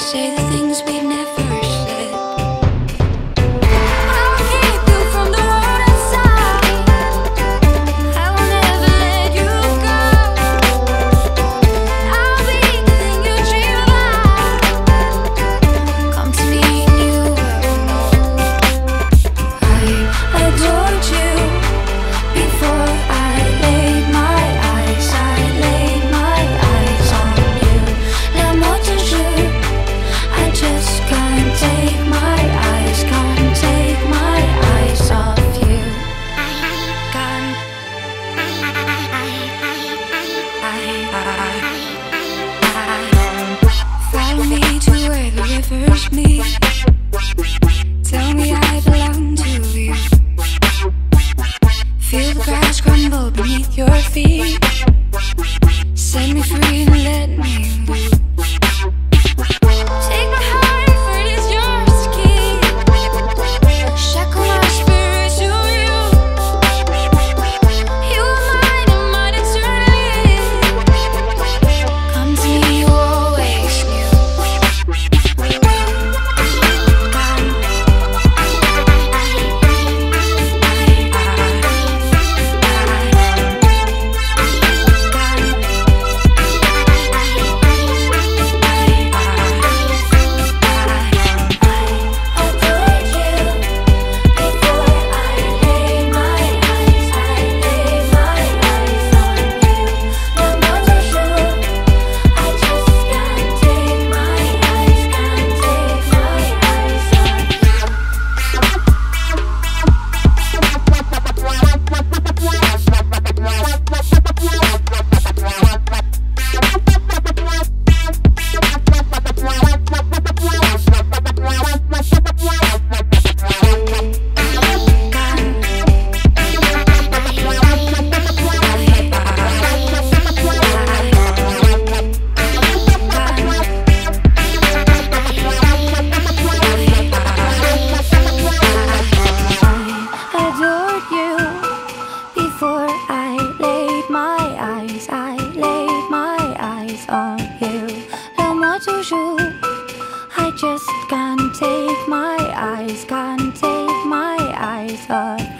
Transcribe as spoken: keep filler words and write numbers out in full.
say the things we never said. I'll keep you from the road inside. I will never let you go. I'll be the thing you dream about. Come to me and you will know. I adored you before I laid my eyes. I laid my eyes on you. La moto jour. I just can't take my eyes, can't take my eyes off you. Can't. Follow me to where the rivers meet. Tell me I belong to you. Feel the grass crumble beneath your feet. Set me free and let me loose. Take my heart, for it is yours to keep. Shackle my spirit to you. You are mine and mine eternally. Come to me, you always knew. Adored you before I laid my eyes. I laid my eyes on you. Le moto jour. I just can't take my eyes, can't take my eyes off